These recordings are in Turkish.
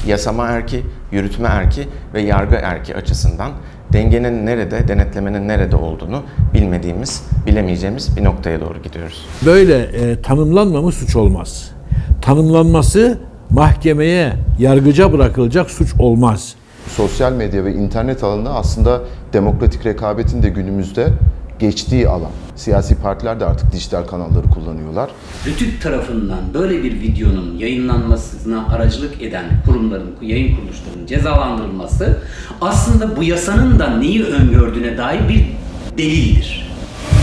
yasama erki, yürütme erki ve yargı erki açısından dengenin nerede, denetlemenin nerede olduğunu bilmediğimiz, bilemeyeceğimiz bir noktaya doğru gidiyoruz. Böyle tanımlanmamış suç olmaz. Tanımlanması mahkemeye, yargıca bırakılacak suç olmaz. Sosyal medya ve internet alanı aslında demokratik rekabetin de günümüzde geçtiği alan. Siyasi partiler de artık dijital kanalları kullanıyorlar. Rütük tarafından böyle bir videonun yayınlanmasına aracılık eden kurumların, yayın kuruluşlarının cezalandırılması aslında bu yasanın da neyi öngördüğüne dair bir delildir.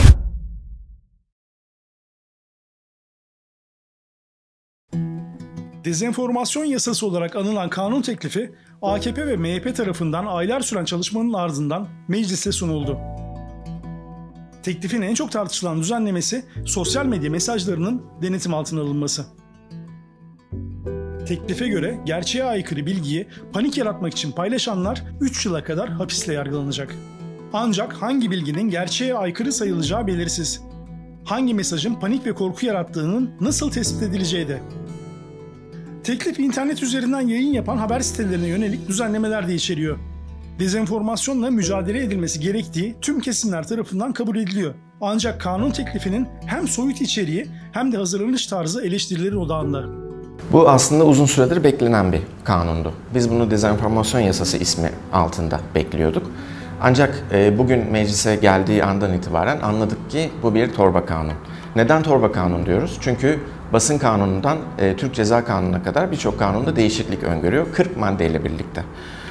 Dezenformasyon yasası olarak anılan kanun teklifi, AKP ve MHP tarafından aylar süren çalışmanın ardından meclise sunuldu. Teklifin en çok tartışılan düzenlemesi, sosyal medya mesajlarının denetim altına alınması. Teklife göre gerçeğe aykırı bilgiyi panik yaratmak için paylaşanlar 3 yıla kadar hapisle yargılanacak. Ancak hangi bilginin gerçeğe aykırı sayılacağı belirsiz. Hangi mesajın panik ve korku yarattığının nasıl tespit edileceği de. Teklif internet üzerinden yayın yapan haber sitelerine yönelik düzenlemeler de içeriyor. Dezenformasyonla mücadele edilmesi gerektiği tüm kesimler tarafından kabul ediliyor. Ancak kanun teklifinin hem soyut içeriği hem de hazırlanış tarzı eleştirilerin odağında. Bu aslında uzun süredir beklenen bir kanundu. Biz bunu dezenformasyon yasası ismi altında bekliyorduk. Ancak bugün meclise geldiği andan itibaren anladık ki bu bir torba kanun. Neden torba kanun diyoruz? Çünkü basın kanunundan Türk Ceza Kanunu'na kadar birçok kanunda değişiklik öngörüyor 40 maddeyle birlikte.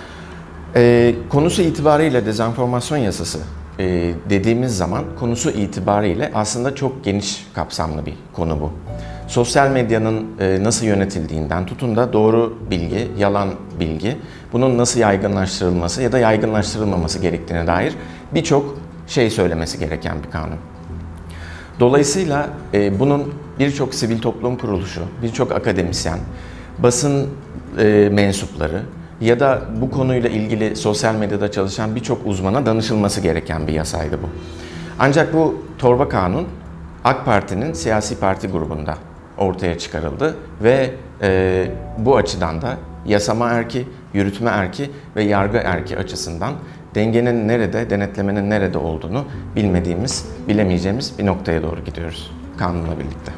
Konusu itibariyle dezenformasyon yasası dediğimiz zaman konusu itibariyle aslında çok geniş kapsamlı bir konu bu. Sosyal medyanın nasıl yönetildiğinden tutun da doğru bilgi, yalan bilgi, bunun nasıl yaygınlaştırılması ya da yaygınlaştırılmaması gerektiğine dair birçok şey söylemesi gereken bir kanun. Dolayısıyla bunun birçok sivil toplum kuruluşu, birçok akademisyen, basın mensupları ya da bu konuyla ilgili sosyal medyada çalışan birçok uzmana danışılması gereken bir yasaydı bu. Ancak bu torba kanun AK Parti'nin siyasi parti grubunda ortaya çıkarıldı ve bu açıdan da yasama erki, yürütme erki ve yargı erki açısından dengenin nerede, denetlemenin nerede olduğunu bilmediğimiz, bilemeyeceğimiz bir noktaya doğru gidiyoruz kanunla birlikte.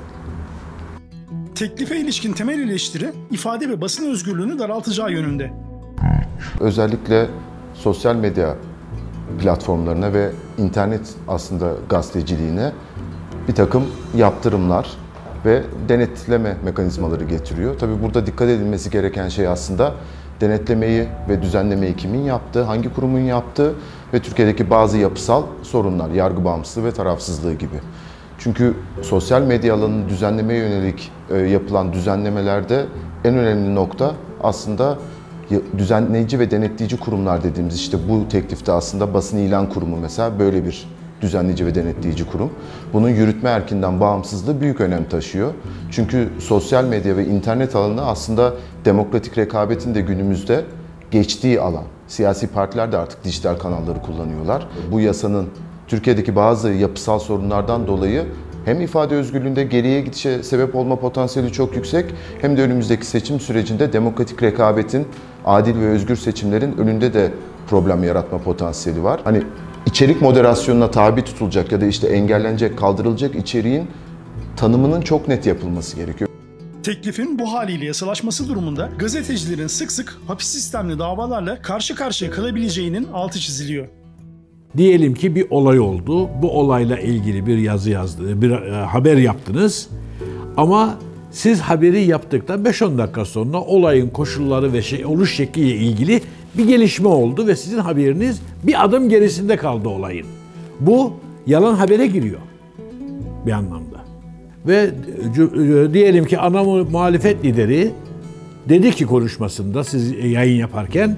Teklife ilişkin temel eleştiri, ifade ve basın özgürlüğünü daraltacağı yönünde. Özellikle sosyal medya platformlarına ve internet aslında gazeteciliğine bir takım yaptırımlar ve denetleme mekanizmaları getiriyor. Tabii burada dikkat edilmesi gereken şey aslında denetlemeyi ve düzenlemeyi kimin yaptığı, hangi kurumun yaptığı ve Türkiye'deki bazı yapısal sorunlar, yargı bağımsızlığı ve tarafsızlığı gibi. Çünkü sosyal medya alanını düzenlemeye yönelik yapılan düzenlemelerde en önemli nokta aslında düzenleyici ve denetleyici kurumlar dediğimiz, işte bu teklifte aslında basın ilan kurumu mesela böyle bir düzenleyici ve denetleyici kurum. Bunun yürütme erkinden bağımsızlığı büyük önem taşıyor. Çünkü sosyal medya ve internet alanı aslında demokratik rekabetin de günümüzde geçtiği alan. Siyasi partiler de artık dijital kanalları kullanıyorlar. Bu yasanın Türkiye'deki bazı yapısal sorunlardan dolayı hem ifade özgürlüğünde geriye gidişe sebep olma potansiyeli çok yüksek, hem de önümüzdeki seçim sürecinde demokratik rekabetin, adil ve özgür seçimlerin önünde de problem yaratma potansiyeli var. Hani içerik moderasyonuna tabi tutulacak ya da işte engellenecek, kaldırılacak içeriğin tanımının çok net yapılması gerekiyor. Teklifin bu haliyle yasalaşması durumunda gazetecilerin sık sık hapis sistemli davalarla karşı karşıya kalabileceğinin altı çiziliyor. Diyelim ki bir olay oldu. Bu olayla ilgili bir yazı yazdı, bir haber yaptınız. Ama siz haberi yaptıktan 5-10 dakika sonra olayın koşulları ve oluş şekliyle ilgili bir gelişme oldu ve sizin haberiniz bir adım gerisinde kaldı olayın. Bu yalan habere giriyor bir anlamda. Ve diyelim ki ana muhalefet lideri dedi ki konuşmasında siz yayın yaparken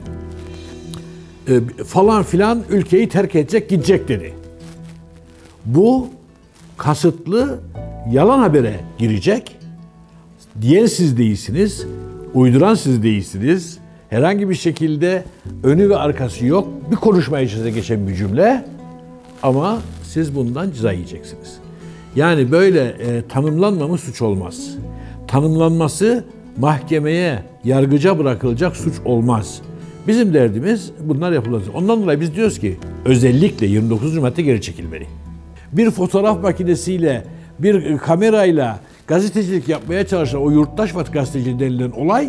falan filan ülkeyi terk edecek, gidecek dedi. Bu kasıtlı yalan habere girecek. Diyen siz değilsiniz, uyduran siz değilsiniz. Herhangi bir şekilde önü ve arkası yok. Bir konuşma içerisinde geçen bir cümle ama siz bundan ceza yiyeceksiniz. Yani böyle tanımlanmamış suç olmaz. Tanımlanması mahkemeye, yargıca bırakılacak suç olmaz. Bizim derdimiz bunlar yapılacak. Ondan dolayı biz diyoruz ki özellikle 29. madde geri çekilmeli. Bir fotoğraf makinesiyle, bir kamerayla gazetecilik yapmaya çalışan o yurttaş gazeteci denilen olay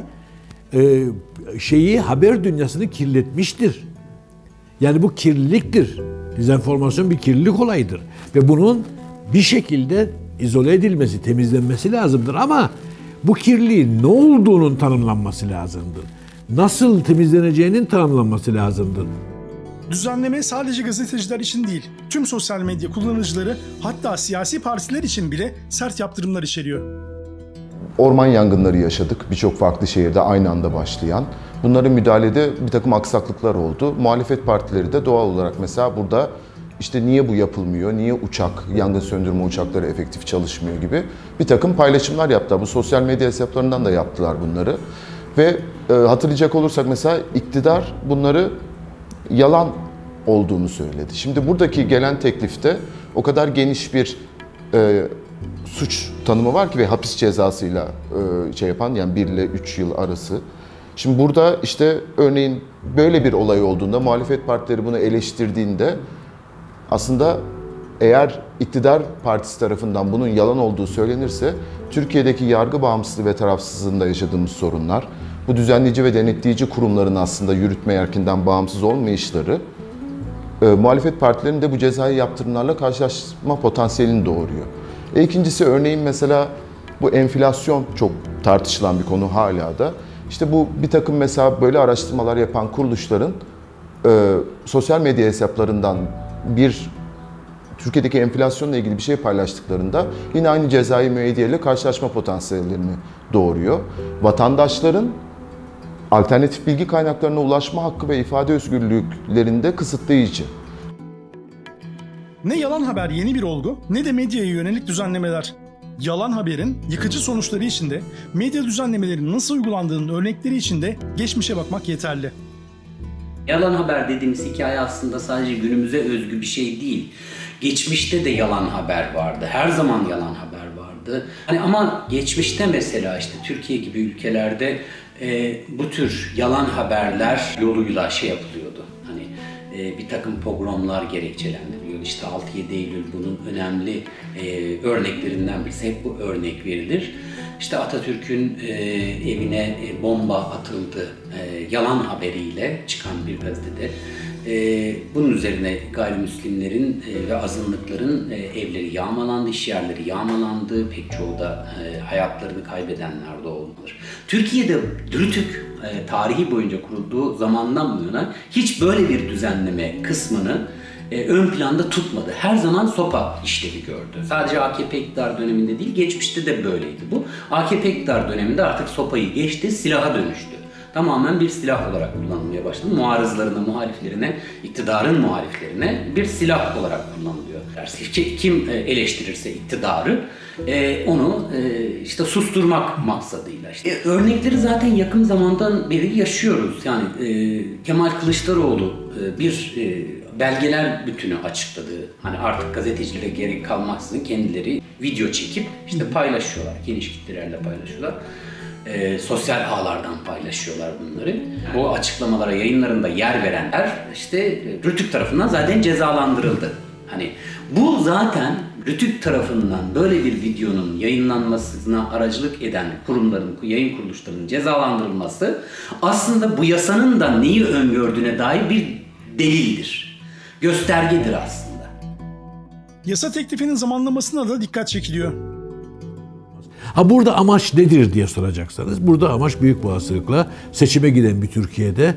haber dünyasını kirletmiştir. Yani bu kirliliktir. Dezenformasyon bir kirlilik olayıdır. Ve bunun bir şekilde izole edilmesi, temizlenmesi lazımdır. Ama bu kirliliğin ne olduğunun tanımlanması lazımdır. Nasıl temizleneceğinin tanımlanması lazımdır. Düzenleme sadece gazeteciler için değil, tüm sosyal medya kullanıcıları, hatta siyasi partiler için bile sert yaptırımlar içeriyor. Orman yangınları yaşadık birçok farklı şehirde aynı anda başlayan. Bunların müdahalede bir takım aksaklıklar oldu. Muhalefet partileri de doğal olarak mesela burada işte niye bu yapılmıyor, niye yangın söndürme uçakları efektif çalışmıyor gibi bir takım paylaşımlar yaptılar. Bu sosyal medya hesaplarından da yaptılar bunları. Ve hatırlayacak olursak mesela iktidar bunları yalan olduğunu söyledi. Şimdi buradaki gelen teklifte o kadar geniş bir suç tanımı var ki ve hapis cezasıyla yani 1 ile 3 yıl arası. Şimdi burada işte örneğin böyle bir olay olduğunda muhalefet partileri bunu eleştirdiğinde aslında eğer iktidar partisi tarafından bunun yalan olduğu söylenirse Türkiye'deki yargı bağımsızlığı ve tarafsızlığında yaşadığımız sorunlar, bu düzenleyici ve denetleyici kurumların aslında yürütme erkinden bağımsız olmayışları muhalefet partilerinin de bu cezai yaptırımlarla karşılaşma potansiyelini doğuruyor. İkincisi örneğin mesela bu enflasyon çok tartışılan bir konu hala da. İşte bu bir takım mesela böyle araştırmalar yapan kuruluşların sosyal medya hesaplarından Türkiye'deki enflasyonla ilgili bir şey paylaştıklarında yine aynı cezai müeyyideyle karşılaşma potansiyellerini doğuruyor. Vatandaşların alternatif bilgi kaynaklarına ulaşma hakkı ve ifade özgürlüklerinde kısıtlayıcı. Ne yalan haber yeni bir olgu, ne de medyaya yönelik düzenlemeler. Yalan haberin yıkıcı sonuçları içinde, medya düzenlemelerinin nasıl uygulandığının örnekleri içinde geçmişe bakmak yeterli. Yalan haber dediğimiz hikaye aslında sadece günümüze özgü bir şey değil. Geçmişte de yalan haber vardı. Her zaman yalan haber vardı. Ama geçmişte mesela işte Türkiye gibi ülkelerde bu tür yalan haberler yoluyla yapılıyordu. Bir takım pogromlar gerekçelendiriliyor. İşte 6-7 Eylül bunun önemli örneklerinden birisi. Hep bu örnek verilir. İşte Atatürk'ün evine bomba atıldı yalan haberiyle çıkan bir gazetede. Bunun üzerine gayrimüslimlerin ve azınlıkların evleri yağmalandı, işyerleri yağmalandı. Pek çoğu da hayatlarını kaybedenler de olmalıdır. Türkiye'de Rütük tarihi boyunca kurulduğu zamandan bu yana hiç böyle bir düzenleme kısmını ön planda tutmadı. Her zaman sopa işlevi gördü. Sadece AKP iktidar döneminde değil, geçmişte de böyleydi bu. AKP iktidar döneminde artık sopayı geçti, silaha dönüştü. Tamamen bir silah olarak kullanılmaya başladı. Muarızlarına, muhaliflerine, iktidarın muhaliflerine bir silah olarak kullanılıyor. Kim eleştirirse iktidarı onu işte susturmak maksadıyla. Örnekleri zaten yakın zamandan beri yaşıyoruz. Yani Kemal Kılıçdaroğlu bir belgeler bütünü açıkladı. Artık gazetecilere gerek kalmaksızın kendileri video çekip işte paylaşıyorlar. Geniş kitlelerle paylaşıyorlar. Sosyal ağlardan paylaşıyorlar bunları. Bu açıklamalara, yayınlarında yer verenler işte Rütük tarafından zaten cezalandırıldı. Bu zaten Rütük tarafından böyle bir videonun yayınlanmasına aracılık eden kurumların, yayın kuruluşlarının cezalandırılması aslında bu yasanın da neyi öngördüğüne dair bir delildir. Göstergedir aslında. Yasa teklifinin zamanlamasına da dikkat çekiliyor. Burada amaç nedir diye soracaksanız, burada amaç büyük olasılıkla seçime giden bir Türkiye'de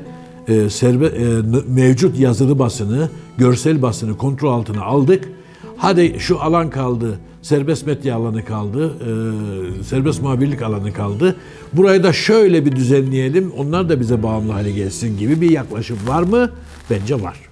mevcut yazılı basını, görsel basını kontrol altına aldık. Hadi şu alan kaldı, serbest medya alanı kaldı, serbest muhabirlik alanı kaldı. Burayı da şöyle bir düzenleyelim, onlar da bize bağımlı hale gelsin gibi bir yaklaşım var mı? Bence var.